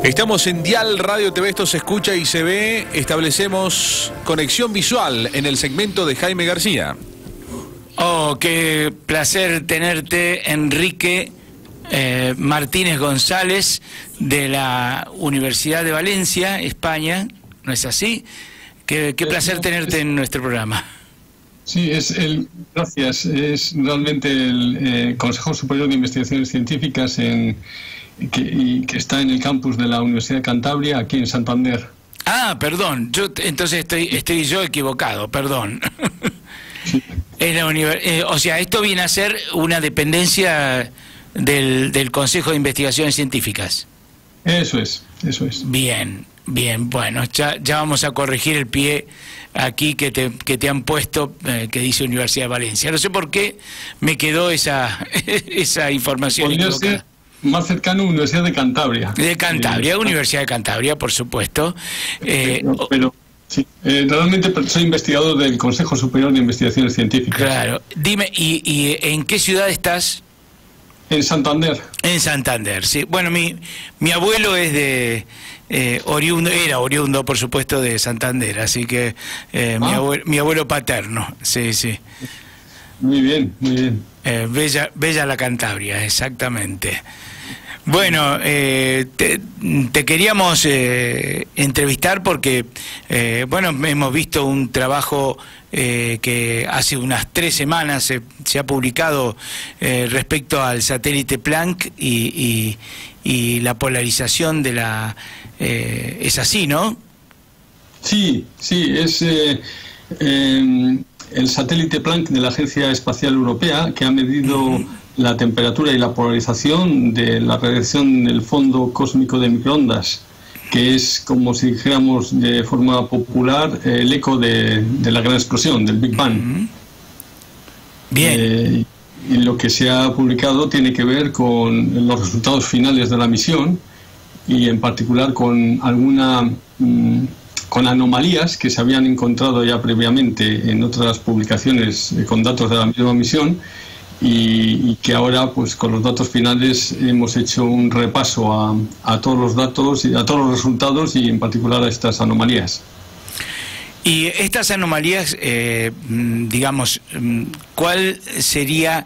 Estamos en Dial Radio TV, esto se escucha y se ve. Establecemos conexión visual en el segmento de Jaime García. Oh, qué placer tenerte, Enrique Martínez González, de la Universidad de Valencia, España, ¿no es así? Qué placer tenerte en nuestro programa. Sí, gracias. Es realmente el Consejo Superior de Investigaciones Científicas que está en el campus de la Universidad de Cantabria, aquí en Santander. Ah, perdón, entonces estoy yo equivocado, perdón. Sí. O sea, esto viene a ser una dependencia del Consejo de Investigaciones Científicas. Eso es. Bien, bueno, ya vamos a corregir el pie aquí que te han puesto, que dice Universidad de Valencia. No sé por qué me quedó esa información equivocada. Más cercano, Universidad de Cantabria. De Cantabria, Universidad de Cantabria, por supuesto. Pero sí, realmente soy investigador del Consejo Superior de Investigaciones Científicas. Claro. Dime, ¿y en qué ciudad estás? En Santander. En Santander, sí. Bueno, mi abuelo es de era oriundo, por supuesto, de Santander, así que mi abuelo paterno, sí. Muy bien. Bella la Cantabria, exactamente. Bueno, te queríamos entrevistar porque, bueno, hemos visto un trabajo que hace unas 3 semanas se ha publicado respecto al satélite Planck y la polarización de la... es así, ¿no? Sí, es el satélite Planck de la Agencia Espacial Europea, que ha medido la temperatura y la polarización de la radiación del fondo cósmico de microondas, que es, como si dijéramos de forma popular, el eco de la gran explosión, del Big Bang. Bien. Y lo que se ha publicado tiene que ver con los resultados finales de la misión y en particular con con anomalías que se habían encontrado ya previamente en otras publicaciones con datos de la misma misión y que ahora, pues con los datos finales, hemos hecho un repaso a todos los datos y a todos los resultados y en particular a estas anomalías. Y estas anomalías, digamos, ¿cuál sería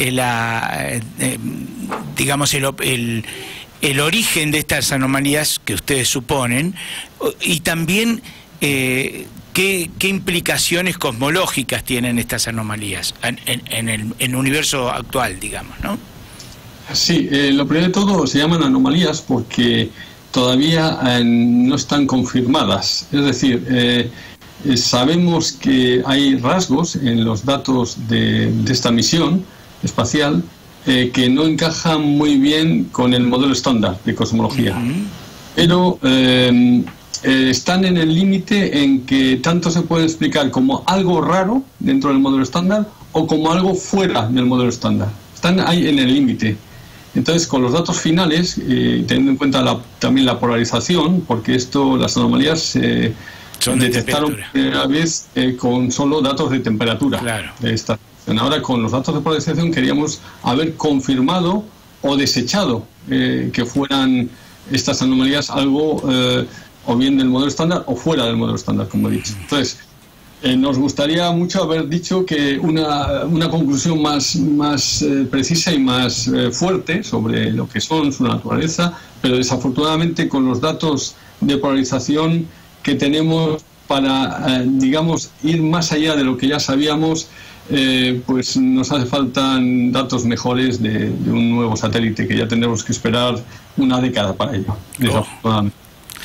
digamos, el origen de estas anomalías que ustedes suponen? Y también, ¿qué implicaciones cosmológicas tienen estas anomalías en el universo actual, digamos, ¿no? Sí, lo primero de todo se llaman anomalías porque todavía no están confirmadas. Es decir, sabemos que hay rasgos en los datos de esta misión espacial que no encajan muy bien con el modelo estándar de cosmología. Pero están en el límite en que tanto se puede explicar como algo raro dentro del modelo estándar o como algo fuera del modelo estándar. Están ahí en el límite. Entonces, con los datos finales, teniendo en cuenta también la polarización, porque las anomalías se detectaron a vez con solo datos de temperatura. Claro. De esta. Ahora, con los datos de polarización, queríamos haber confirmado o desechado que fueran estas anomalías algo o bien del modelo estándar o fuera del modelo estándar, como he dicho. Entonces, nos gustaría mucho haber dicho que una conclusión más precisa y más fuerte sobre lo que son, su naturaleza, pero desafortunadamente con los datos de polarización que tenemos para, digamos, ir más allá de lo que ya sabíamos, pues nos hace falta datos mejores de un nuevo satélite que ya tendremos que esperar una década para ello, desafortunadamente.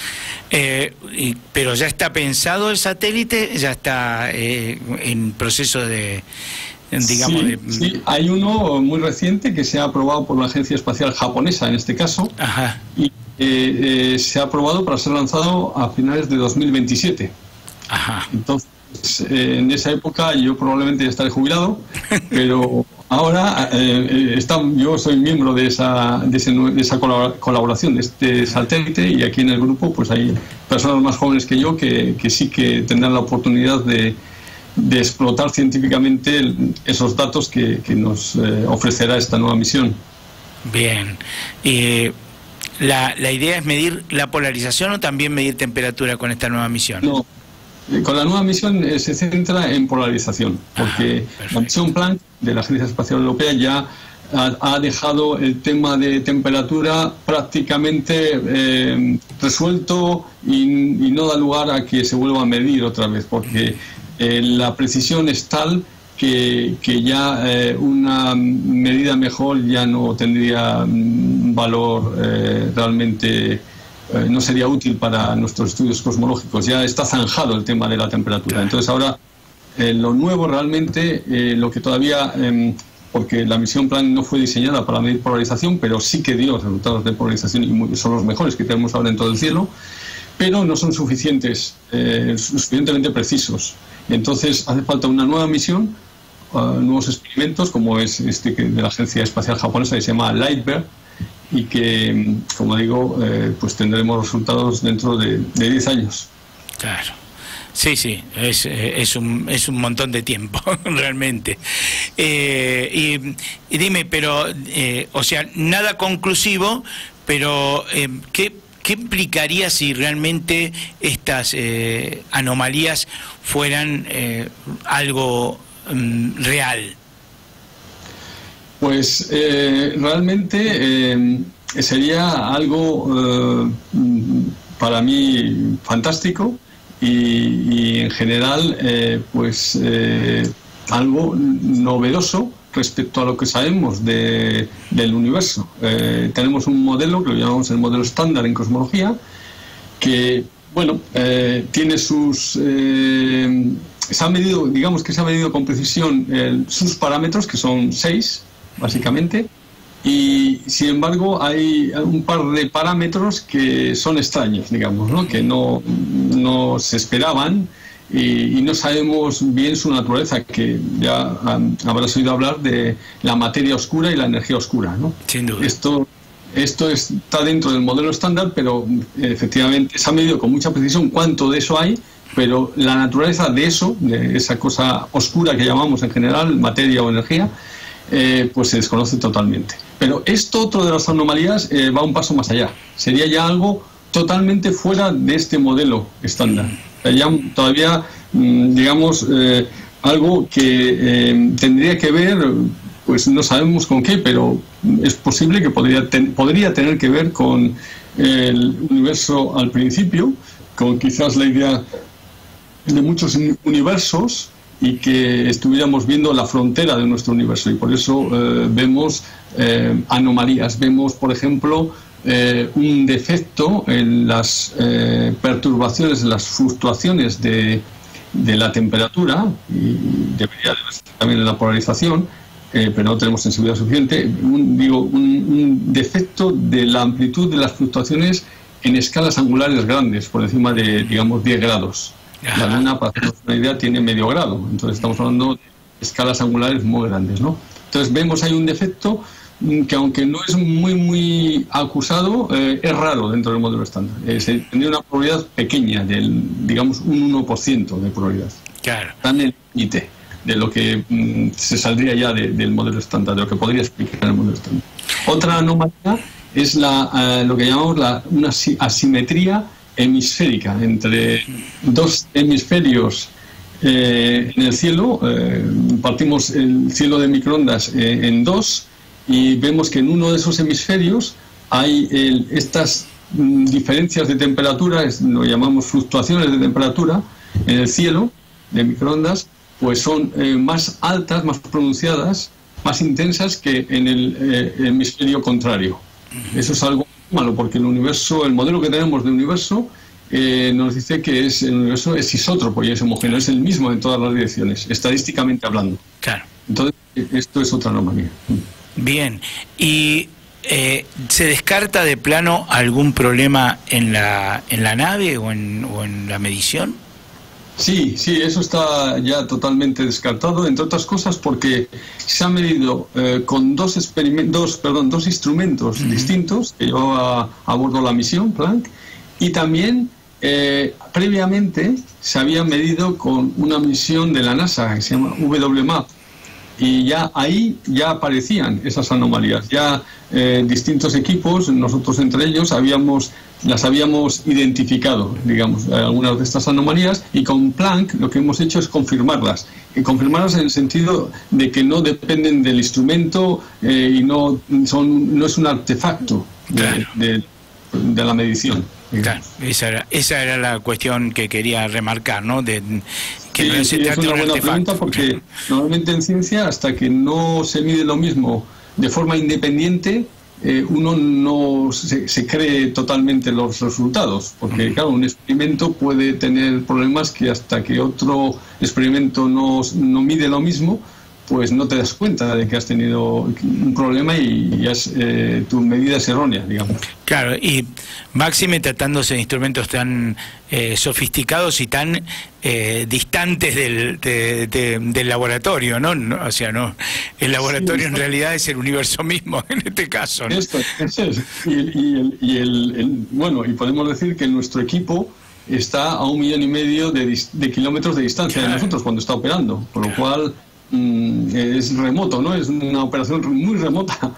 Pero ya está pensado el satélite, ya está en proceso de, digamos, sí, hay uno muy reciente que se ha aprobado por la Agencia Espacial Japonesa en este caso. Ajá. Y se ha aprobado para ser lanzado a finales de 2027. Ajá. Entonces, en esa época yo probablemente ya estaré jubilado, pero ahora yo soy miembro de esa colaboración, de este satélite, y aquí en el grupo pues hay personas más jóvenes que yo que sí que tendrán la oportunidad de explotar científicamente esos datos que nos ofrecerá esta nueva misión. Bien. ¿La idea es medir la polarización o también medir temperatura con esta nueva misión? No, con la nueva misión se centra en polarización, porque la misión Planck de la Agencia Espacial Europea ya ha dejado el tema de temperatura prácticamente resuelto y no da lugar a que se vuelva a medir otra vez, porque la precisión es tal que ya una medida mejor ya no tendría valor realmente, no sería útil para nuestros estudios cosmológicos. Ya está zanjado el tema de la temperatura. Entonces ahora lo nuevo realmente, lo que todavía... porque la misión Planck no fue diseñada para medir polarización, pero sí que dio resultados de polarización y son los mejores que tenemos ahora en todo el cielo, pero no son suficientemente precisos. Entonces hace falta una nueva misión, nuevos experimentos, como es este que de la Agencia Espacial Japonesa, que se llama LightBear, y que, como digo, pues tendremos resultados dentro de 10 años. Claro. Sí, es un montón de tiempo, realmente. Y dime, pero, o sea, nada conclusivo, pero ¿qué implicaría si realmente estas anomalías fueran algo real? Pues realmente sería algo para mí fantástico. Y en general, algo novedoso respecto a lo que sabemos del universo. Tenemos un modelo que lo llamamos el modelo estándar en cosmología, que, bueno, tiene sus... se ha medido, digamos que se ha medido con precisión sus parámetros, que son 6, básicamente, y sin embargo hay un par de parámetros que son extraños, digamos, ¿no? Que no se esperaban y no sabemos bien su naturaleza, que ya habrás oído hablar de la materia oscura y la energía oscura, ¿no? Sin duda. Esto está dentro del modelo estándar, pero efectivamente se ha medido con mucha precisión cuánto de eso hay, pero la naturaleza de eso, de esa cosa oscura que llamamos en general materia o energía, pues se desconoce totalmente. Pero esto, otro de las anomalías, va un paso más allá. Sería ya algo totalmente fuera de este modelo estándar. Ya todavía, digamos, algo que tendría que ver, pues no sabemos con qué, pero es posible que podría tener que ver con el universo al principio, con quizás la idea de muchos universos, y que estuviéramos viendo la frontera de nuestro universo, y por eso vemos anomalías. Vemos, por ejemplo, un defecto en las perturbaciones, en las fluctuaciones de la temperatura, y debería de verse también en la polarización, pero no tenemos sensibilidad suficiente. Un defecto de la amplitud de las fluctuaciones en escalas angulares grandes, por encima de, digamos, 10 grados. La Luna, para hacernos una idea, tiene medio grado, entonces estamos hablando de escalas angulares muy grandes, ¿no? Entonces vemos ahí un defecto que, aunque no es muy acusado, es raro dentro del modelo estándar. Tendría una probabilidad pequeña, digamos un 1% de probabilidad. Claro. Está en el límite de lo que se saldría ya del modelo estándar, de lo que podría explicar el modelo estándar. Otra anomalía es lo que llamamos una asimetría hemisférica entre dos hemisferios en el cielo. Partimos el cielo de microondas en dos, y vemos que en uno de esos hemisferios hay estas diferencias de temperatura, lo llamamos fluctuaciones de temperatura en el cielo de microondas, pues son más altas, más pronunciadas, más intensas que en el hemisferio contrario. Eso es algo malo, porque el universo, el modelo que tenemos de universo, nos dice que el universo es isótropo y es homogéneo, es el mismo en todas las direcciones, estadísticamente hablando. Claro. Entonces, esto es otra anomalía. Bien. ¿Y se descarta de plano algún problema en la nave o en la medición? Sí, eso está ya totalmente descartado, entre otras cosas porque se ha medido con dos instrumentos distintos que llevaba a bordo la misión Planck, y también previamente se había medido con una misión de la NASA que se llama WMAP, y ya ahí ya aparecían esas anomalías. Ya distintos equipos, nosotros entre ellos, las habíamos identificado, digamos, algunas de estas anomalías, y con Planck lo que hemos hecho es confirmarlas. Y confirmarlas en el sentido de que no dependen del instrumento y no es un artefacto de la medición. Claro, esa era la cuestión que quería remarcar, ¿no? Que no se es una buena pregunta, porque normalmente en ciencia, hasta que no se mide lo mismo de forma independiente, uno no se cree totalmente los resultados, porque claro, un experimento puede tener problemas que hasta que otro experimento no mide lo mismo, pues no te das cuenta de que has tenido un problema y tu medida es errónea, digamos. Claro, y máxime tratándose de instrumentos tan sofisticados y tan distantes del laboratorio, ¿no? O sea, no, el laboratorio en realidad es el universo mismo en este caso, ¿no? Eso es. Bueno, y podemos decir que nuestro equipo está a 1,5 millones de kilómetros de distancia de nosotros cuando está operando, por lo cual es remoto, ¿no? Es una operación muy remota.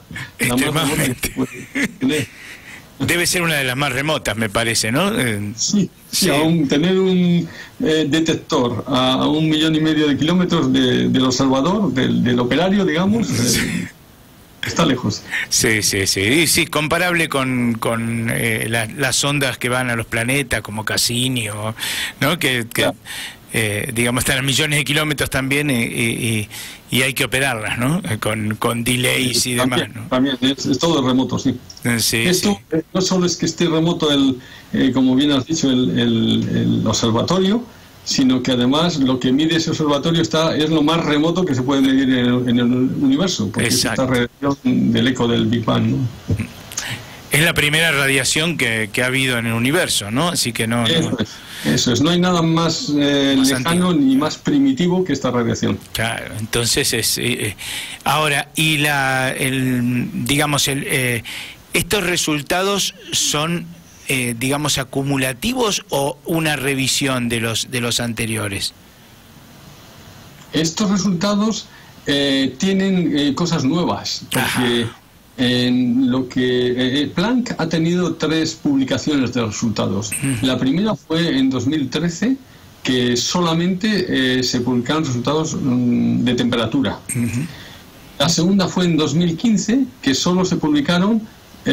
Debe ser una de las más remotas, me parece, ¿no? Sí. Aún tener un detector a 1,5 millones de kilómetros del observador, del operario, digamos, está lejos. Sí, comparable con las ondas que van a los planetas, como Cassini, ¿no? Que digamos, están a millones de kilómetros también y hay que operarlas, ¿no? Con delays y demás, ¿no? También es todo remoto, sí. Esto no solo es que esté remoto, como bien has dicho, el observatorio, sino que además lo que mide ese observatorio es lo más remoto que se puede medir en el universo, porque es esta radiación del eco del Big Bang, ¿no? Es la primera radiación que ha habido en el universo, ¿no? Así que no... Eso es, no hay nada más lejano ni más primitivo que esta radiación. Claro, entonces es... ahora, y digamos, ¿estos resultados son, digamos, acumulativos o una revisión de los anteriores? Estos resultados tienen cosas nuevas, porque... En lo que Planck ha tenido 3 publicaciones de resultados. La primera fue en 2013, que solamente se publicaron resultados de temperatura. La segunda fue en 2015, que solo se publicaron,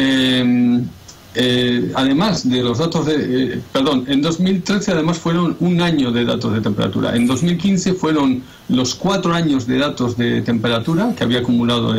además de los datos en 2013 además fueron 1 año de datos de temperatura. En 2015 fueron los 4 años de datos de temperatura que había acumulado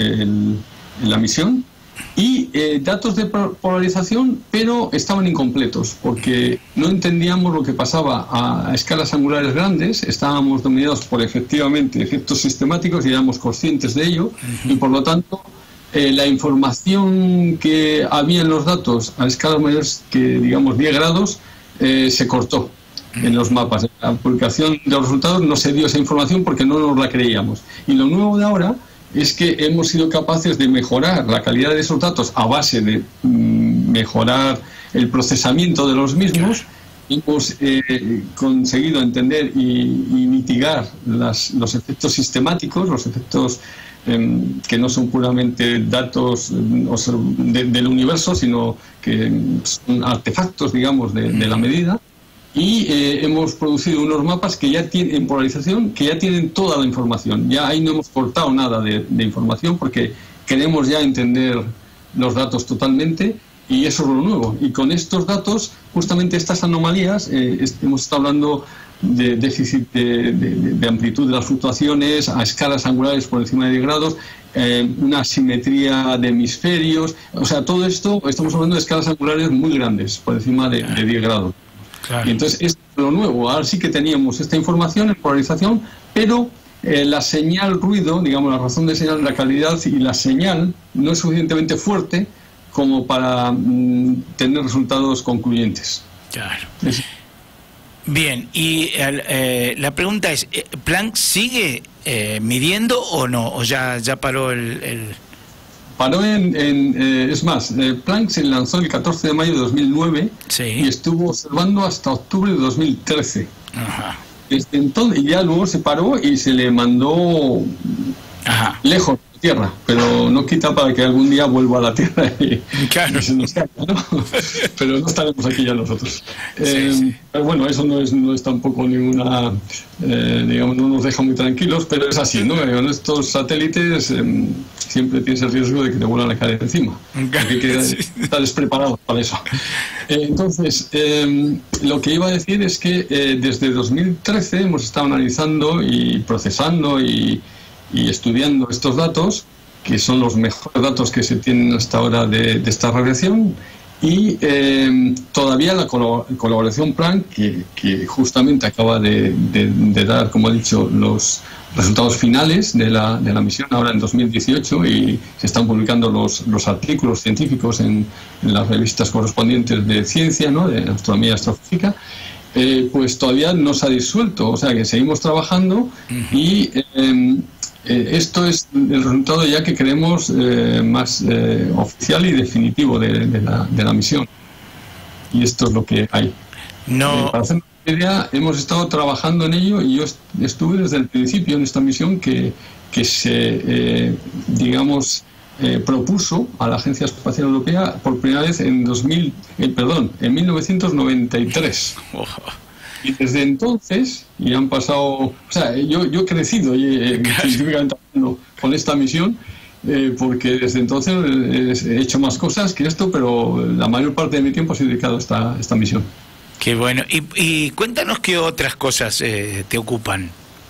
la misión, y datos de polarización, pero estaban incompletos porque no entendíamos lo que pasaba a escalas angulares grandes. Estábamos dominados por efectivamente efectos sistemáticos y éramos conscientes de ello, y por lo tanto la información que había en los datos a escalas mayores que, digamos, 10 grados se cortó en los mapas. En la publicación de los resultados no se dio esa información porque no nos la creíamos. Y lo nuevo de ahora es que hemos sido capaces de mejorar la calidad de esos datos a base de mejorar el procesamiento de los mismos. Hemos conseguido entender y mitigar los efectos sistemáticos, los efectos que no son puramente datos del universo, sino que son artefactos, digamos, de la medida. Y hemos producido unos mapas que ya tienen, en polarización, que ya tienen toda la información. Ya ahí no hemos cortado nada de información porque queremos ya entender los datos totalmente, y eso es lo nuevo. Y con estos datos, justamente estas anomalías, hemos estado hablando de déficit de amplitud de las fluctuaciones a escalas angulares por encima de 10 grados, una asimetría de hemisferios, o sea, todo esto, estamos hablando de escalas angulares muy grandes, por encima de 10 grados. Claro. Y entonces es lo nuevo. Ahora sí que teníamos esta información en polarización, pero la señal ruido, digamos, la razón de señal, la calidad y la señal no es suficientemente fuerte como para tener resultados concluyentes. Claro. Bien, y la pregunta es, ¿Planck sigue midiendo o no? ¿O ya paró el...? Paró es más, Planck se lanzó el 14 de mayo de 2009 y estuvo observando hasta octubre de 2013. Ajá. entonces ya luego se paró y se le mandó lejos de la Tierra, pero no quita para que algún día vuelva a la Tierra y se nos caiga, ¿no? Pero no estaremos aquí ya nosotros. Pero bueno, eso no es tampoco ninguna, digamos, no nos deja muy tranquilos, pero es así, ¿no? Con estos satélites siempre tienes el riesgo de que te vuelvan a caer encima. Hay que estar despreparados para eso. Entonces, lo que iba a decir es que desde 2013 hemos estado analizando y procesando y estudiando estos datos, que son los mejores datos que se tienen hasta ahora de esta radiación, y todavía la colaboración Planck, que justamente acaba de dar, como he dicho, los resultados finales de la misión ahora en 2018, y se están publicando los artículos científicos en las revistas correspondientes de ciencia, ¿no?, de astronomía y astrofísica. Pues todavía no se ha disuelto, o sea que seguimos trabajando y esto es el resultado ya que creemos más oficial y definitivo de la misión. Y esto es lo que hay. Para hacer una idea, hemos estado trabajando en ello y yo estuve desde el principio en esta misión que se, digamos, propuso a la Agencia Espacial Europea por primera vez en 1993. Y desde entonces, y han pasado, o sea, yo he crecido científicamente con esta misión, porque desde entonces he hecho más cosas que esto, pero la mayor parte de mi tiempo se ha dedicado a esta misión. Qué bueno. Y cuéntanos qué otras cosas te ocupan.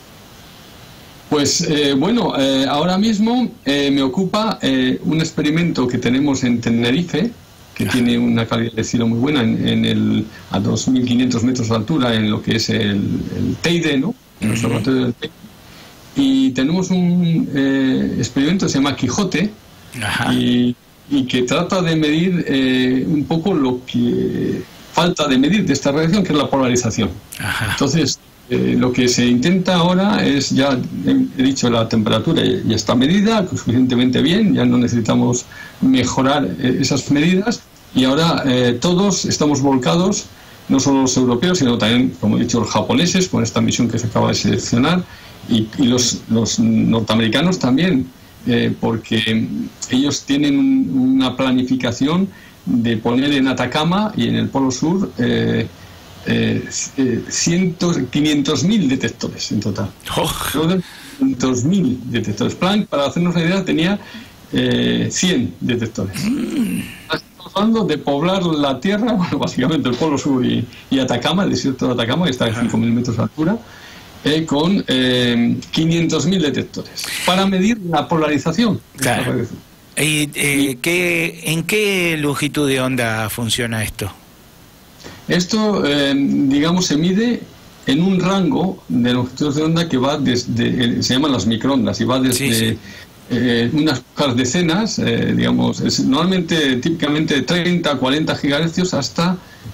Pues bueno, ahora mismo me ocupa un experimento que tenemos en Tenerife, que tiene una calidad de cielo muy buena a 2.500 metros de altura en lo que es el Teide, ¿no?, el observatorio del Teide. Y tenemos un experimento que se llama Quijote, y que trata de medir un poco lo que falta de medir de esta radiación, que es la polarización. Entonces, lo que se intenta ahora es, ya he dicho, la temperatura ya está medida suficientemente bien, ya no necesitamos mejorar esas medidas, y ahora todos estamos volcados, no solo los europeos, sino también, como he dicho, los japoneses, con esta misión que se acaba de seleccionar, y los norteamericanos también, porque ellos tienen una planificación de poner en Atacama y en el Polo Sur 500.000 detectores en total. 500.000 detectores. Planck, para hacernos la idea, tenía 100 detectores. Estamos hablando de poblar la Tierra, bueno, básicamente el Polo Sur y Atacama, el desierto de Atacama, que está a 5.000 metros de altura, con 500.000 detectores para medir la polarización. Claro. ¿En qué longitud de onda funciona esto? Esto, digamos, se mide en un rango de longitudes de onda que va desde, se llaman las microondas, y va desde unas pocas decenas, digamos, normalmente, típicamente 30 a 40 gigahercios hasta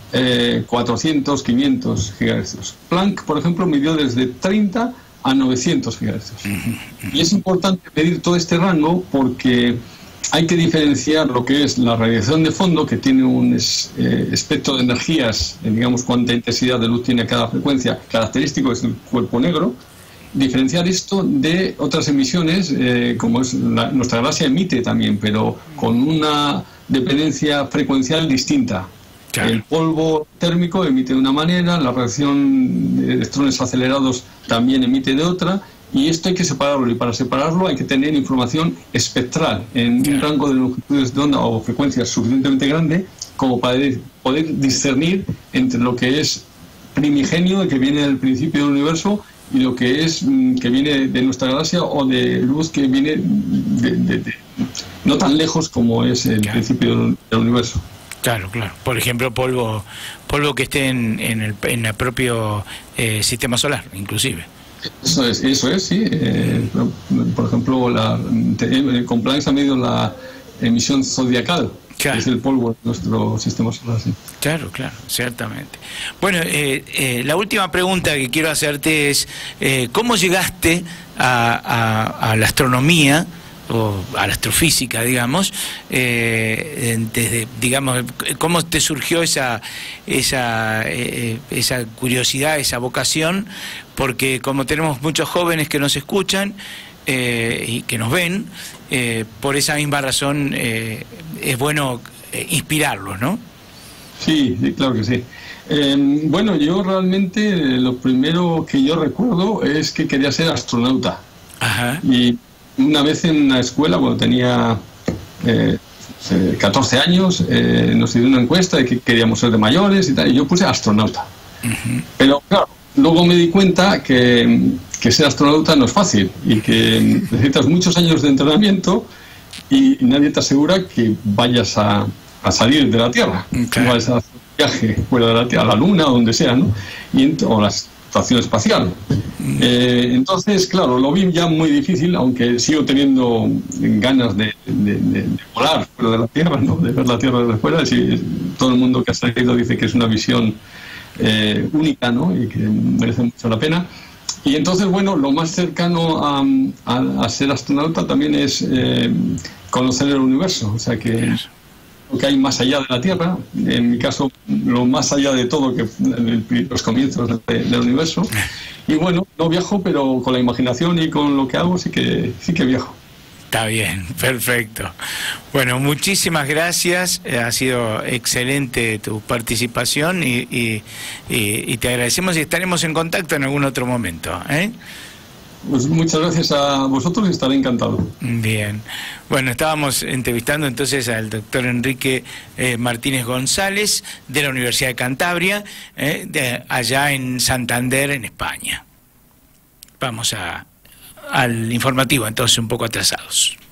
400, 500 gigahercios. Planck, por ejemplo, midió desde 30 a 900 gigahercios. Y es importante medir todo este rango porque hay que diferenciar lo que es la radiación de fondo, que tiene un espectro de energías, digamos, cuánta intensidad de luz tiene cada frecuencia, característico es el cuerpo negro. Diferenciar esto de otras emisiones, como es nuestra galaxia emite también, pero con una dependencia frecuencial distinta. Claro. El polvo térmico emite de una manera, la radiación de electrones acelerados también emite de otra, y esto hay que separarlo, y para separarlo hay que tener información espectral en un rango de longitudes de onda o frecuencias suficientemente grande como para poder discernir entre lo que es primigenio, que viene del principio del universo, y lo que es que viene de nuestra galaxia, o de luz que viene de no tan lejos como es el principio del universo. Claro, claro. Por ejemplo, polvo que esté en el propio sistema solar, inclusive. Eso es, sí. Por ejemplo, con Planck se ha medido la emisión zodiacal, claro, que es el polvo de nuestro sistema solar. Sí. Claro, ciertamente. Bueno, la última pregunta que quiero hacerte es, ¿cómo llegaste a la astronomía o a la astrofísica, digamos, desde, digamos, cómo te surgió esa curiosidad, esa vocación porque como tenemos muchos jóvenes que nos escuchan y que nos ven, por esa misma razón es bueno inspirarlos, ¿no? Sí, sí, claro que sí. Bueno, yo realmente lo primero que yo recuerdo es que quería ser astronauta. Ajá. Y una vez en una escuela, cuando tenía 14 años, nos hicieron una encuesta de que queríamos ser de mayores y tal, y yo puse astronauta. Pero claro, luego me di cuenta que ser astronauta no es fácil y que necesitas muchos años de entrenamiento y nadie te asegura que vayas a salir de la Tierra, claro. Vas a hacer un viaje fuera de la Tierra, a la Luna o donde sea, ¿no? O la estación espacial. Entonces, claro, lo vi ya muy difícil, aunque sigo teniendo ganas de volar fuera de la Tierra, ¿no? De ver la Tierra desde fuera. Todo el mundo que ha salido dice que es una visión única, ¿no? Y que merece mucho la pena. Y entonces, bueno, lo más cercano a ser astronauta también es conocer el universo, o sea que lo que hay más allá de la Tierra, en mi caso, lo más allá de todo, que los comienzos del universo. Y bueno, no viajo, pero con la imaginación y con lo que hago sí que viajo. Está bien, perfecto. Bueno, muchísimas gracias, ha sido excelente tu participación y te agradecemos y estaremos en contacto en algún otro momento, ¿eh? Pues muchas gracias a vosotros y estaré encantado. Bien. Bueno, estábamos entrevistando entonces al doctor Enrique Martínez González de la Universidad de Cantabria, allá en Santander, en España. Vamos al informativo, entonces un poco atrasados.